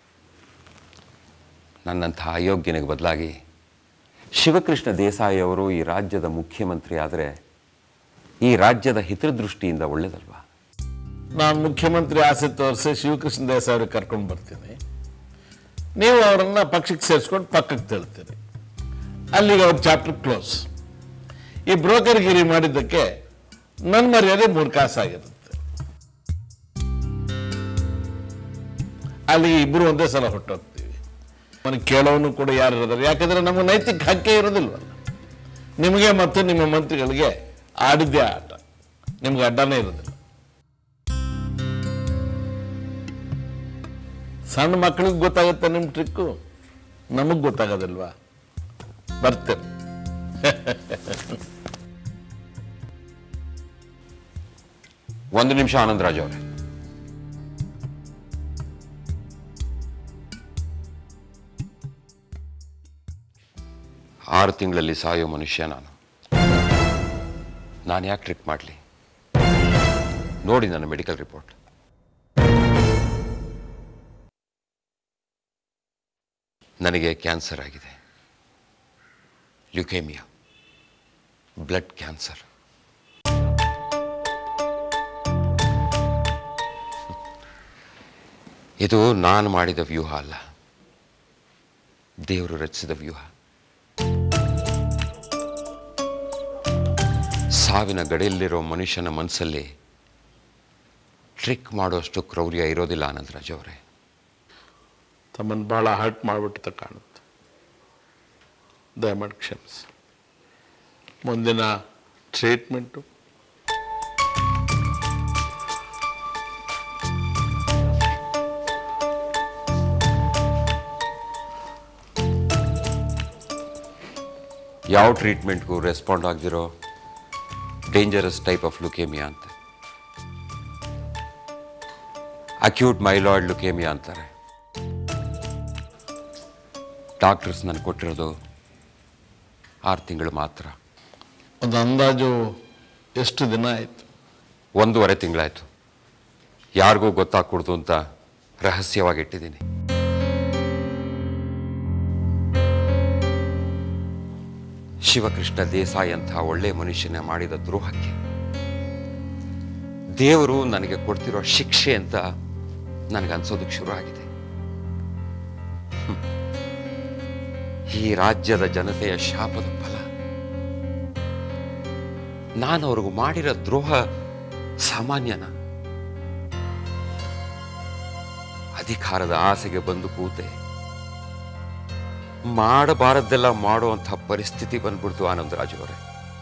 ನನ್ನಂಥ ಅಯೋಗ್ಯನಿಗೆ ಬದಲಾಗಿ ಶಿವಕೃಷ್ಣ ದೇಸಾಯಿ ಅವರು ಈ ರಾಜ್ಯದ ಮುಖ್ಯಮಂತ್ರಿ ಆದರೆ ಈ ರಾಜ್ಯದ ಹಿತದೃಷ್ಟಿಯಿಂದ ಒಳ್ಳೇದಲ್ವಾ? ನಾನು ಮುಖ್ಯಮಂತ್ರಿ ಆಸೆ ತೋರಿಸಿ ಶಿವಕೃಷ್ಣ ದೇಸಾಯಿ ಅವ್ರಿಗೆ ಕರ್ಕೊಂಡು ಬರ್ತೀನಿ. ನೀವು ಅವರನ್ನು ಪಕ್ಷಕ್ಕೆ ಸೇರಿಸ್ಕೊಂಡು ಪಕ್ಕಕ್ಕೆ ತಳ್ತೀರಿ. ಅಲ್ಲಿಗೆ ಅವ್ರ ಚಾಪ್ಟರ್ ಕ್ಲೋಸ್. ಈ ಬ್ರೋಕರ್ಗಿರಿ ಮಾಡಿದ್ದಕ್ಕೆ ನನ್ನ ಮರ್ಯಾದೆ 3 ಕಾಸಾಗಿರುತ್ತೆ. ಅಲ್ಲಿಗೆ ಇಬ್ಬರು ಒಂದೇ ಸಲ ಹೊಟ್ಟೋಗ್ತೀವಿ. ನನಗೆ ಕೇಳೋನು ಕೂಡ ಯಾರು ಇರೋದಾರೆ? ಯಾಕಂದ್ರೆ ನಮಗೆ ನೈತಿಕ ಹಕ್ಕೇ ಇರೋದಿಲ್ವಲ್ಲ. ನಿಮಗೆ ಮತ್ತು ನಿಮ್ಮ ಮಂತ್ರಿಗಳಿಗೆ ಆಡಿದ್ದೇ ಆಟ, ನಿಮ್ಗೆ ಅಡ್ಡನೇ ಇರೋದಿಲ್ಲ. ಸಣ್ಣ ಮಕ್ಕಳಿಗೆ ಗೊತ್ತಾಗುತ್ತೆ ನಿಮ್ಮ ಟ್ರಿಕ್ಕು, ನಮಗೆ ಗೊತ್ತಾಗೋದಿಲ್ವಾ? ಬರ್ತೇನೆ. ಒಂದು ನಿಮಿಷ ಆನಂದರಾಜ್ ಅವರೇ. ಆರು ತಿಂಗಳಲ್ಲಿ ಸಾಯೋ ಮನುಷ್ಯ ನಾನು ಯಾಕೆ ಟ್ರಿಕ್ ಮಾಡಲಿ? ನೋಡಿ ನನ್ನ ಮೆಡಿಕಲ್ ರಿಪೋರ್ಟ್. ನನಗೆ ಕ್ಯಾನ್ಸರ್ ಆಗಿದೆ, ಲ್ಯುಕೇಮಿಯಾ, ಬ್ಲಡ್ ಕ್ಯಾನ್ಸರ್. ಇದು ನಾನು ಮಾಡಿದ ವ್ಯೂಹ ಅಲ್ಲ, ದೇವರು ರಚಿಸಿದ ವ್ಯೂಹ. ಸಾವಿನ ಗಡಿಯಲ್ಲಿರೋ ಮನುಷ್ಯನ ಮನಸ್ಸಲ್ಲಿ ಟ್ರಿಕ್ ಮಾಡೋಷ್ಟು ಕ್ರೌರ್ಯ ಇರೋದಿಲ್ಲ ಆನಂದರಾಜ್ ಅವರೇ. ತಮ್ಮನ್ನು ಭಾಳ ಹರ್ಟ್ ಮಾಡಿಬಿಟ್ಟು ಕಾಣುತ್ತೆ. ದಯಮಾಡಿ ಕ್ಷಮಿಸಿ. ಮುಂದಿನ ಟ್ರೀಟ್ಮೆಂಟು ಯಾವ ಟ್ರೀಟ್ಮೆಂಟ್ಗೂ ರೆಸ್ಪಾಂಡ್ ಆಗದಿರೋ ಡೇಂಜರಸ್ ಟೈಪ್ ಆಫ್ ಲುಕೇಮಿಯಾ ಅಂತ, ಅಕ್ಯೂಟ್ ಮೈಲಾಯ್ಡ್ ಲುಕೇಮಿಯಾ ಅಂತಾರೆ. ಡಾಕ್ಟರ್ಸ್ ನನಗೆ ಕೊಟ್ಟಿರೋದು 6 ತಿಂಗಳು ಮಾತ್ರ. ಒಂದು ಅಂದಾಜು ಎಷ್ಟು ದಿನ ಆಯಿತು? 1.5 ತಿಂಗಳಾಯಿತು. ಯಾರಿಗೂ ಗೊತ್ತಾಗ್ಕೊಡ್ದು ಅಂತ ರಹಸ್ಯವಾಗಿಟ್ಟಿದ್ದೀನಿ. ಶಿವಕೃಷ್ಣ ದೇಸಾಯಿ ಅಂತ ಒಳ್ಳೆ ಮನುಷ್ಯನ ಮಾಡಿದ ದ್ರೋಹಕ್ಕೆ ದೇವರು ನನಗೆ ಕೊಡ್ತಿರೋ ಶಿಕ್ಷೆ ಅಂತ ನನಗನ್ಸೋದಕ್ಕೆ ಶುರು ಆಗಿದೆ. ಈ ರಾಜ್ಯದ ಜನತೆಯ ಶಾಪದ ಫಲ. ನಾನು ಅವ್ರಿಗೂ ಮಾಡಿರೋ ದ್ರೋಹ ಸಾಮಾನ್ಯನ? ಅಧಿಕಾರದ ಆಸೆಗೆ ಬಂದು ಕೂತೆ ಮಾಡಬಾರದ್ದೆಲ್ಲ ಮಾಡುವಂಥ ಪರಿಸ್ಥಿತಿ ಬಂದ್ಬಿಡ್ತು ಆನಂದರಾಜು ಅವರೇ.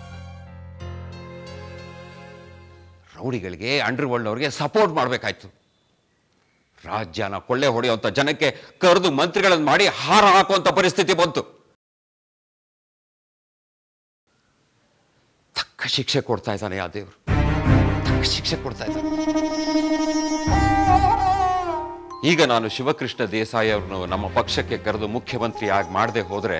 ರೌಡಿಗಳಿಗೆ, ಅಂಡರ್ವರ್ಲ್ಡ್ ಅವ್ರಿಗೆ ಸಪೋರ್ಟ್ ಮಾಡಬೇಕಾಯ್ತು. ರಾಜ್ಯನ ಕೊಳ್ಳೆ ಹೊಡೆಯುವಂಥ ಜನಕ್ಕೆ ಕರೆದು ಮಂತ್ರಿಗಳನ್ನು ಮಾಡಿ ಹಾರ ಹಾಕುವಂಥ ಪರಿಸ್ಥಿತಿ ಬಂತು. ತಕ್ಕ ಶಿಕ್ಷೆ ಕೊಡ್ತಾ ಇದ್ದಾನೆ ಆ ದೇವರು, ತಕ್ಕ ಶಿಕ್ಷೆ ಕೊಡ್ತಾ ಇದ್ದಾನೆ. ಈಗ ನಾನು ಶಿವಕೃಷ್ಣ ದೇಸಾಯಿ ಅವ್ರನ್ನು ನಮ್ಮ ಪಕ್ಷಕ್ಕೆ ಕರೆದು ಮುಖ್ಯಮಂತ್ರಿ ಆಗಿ ಮಾಡದೆ ಹೋದ್ರೆ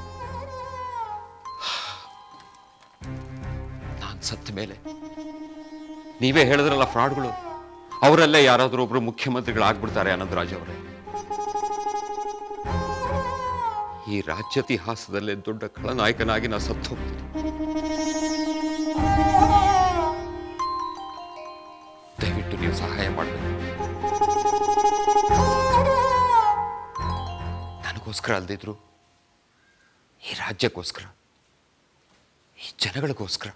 ನಾನು ಸತ್ತ ಮೇಲೆ ನೀವೇ ಹೇಳಿದ್ರಲ್ಲ ಫ್ರಾಡ್ಗಳು, ಅವರಲ್ಲೇ ಯಾರಾದರೂ ಒಬ್ರು ಮುಖ್ಯಮಂತ್ರಿಗಳಾಗ್ಬಿಡ್ತಾರೆ ಆನಂದರಾಜ್ ಅವರೇ. ಈ ರಾಜ್ಯತಿಹಾಸದಲ್ಲೇ ದೊಡ್ಡ ಖಳನಾಯಕನಾಗಿ ನಾ ಸತ್ತು ಹೋಗ್ತೀನಿ. ದಯವಿಟ್ಟು ನೀವು ಸಹಾಯ ಮಾಡಬೇಕು. ನನಗೋಸ್ಕರ ಅಲ್ದಿದ್ರು ಈ ರಾಜ್ಯಕ್ಕೋಸ್ಕರ, ಈ ಜನಗಳಿಗೋಸ್ಕರ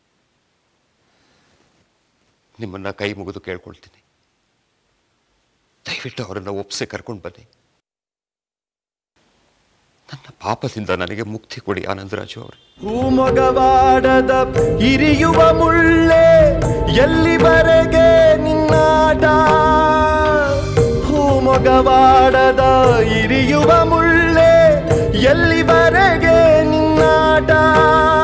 ನಿಮ್ಮನ್ನ ಕೈ ಮುಗಿದು ಕೇಳ್ಕೊಳ್ತೀನಿ. ದಯವಿಟ್ಟು ಅವರನ್ನು ಒಪ್ಪಿಸಿ ಕರ್ಕೊಂಡು ಬನ್ನಿ. ನನ್ನ ಪಾಪದಿಂದ ನನಗೆ ಮುಕ್ತಿ ಕೊಡಿ ಆನಂದರಾಜು ಅವರೇ. ಹೂಮೊಗವಾಡದ ಹಿರಿಯುವ ಮುಳ್ಳೆ ಎಲ್ಲಿವರೆಗೆ ನಿನ್ನಾಟ? ಹೂಮೊಗವಾಡದ ಹಿರಿಯುವ ಮುಳ್ಳೆ ಎಲ್ಲಿವರೆಗೆ ನಿನ್ನಾಟ?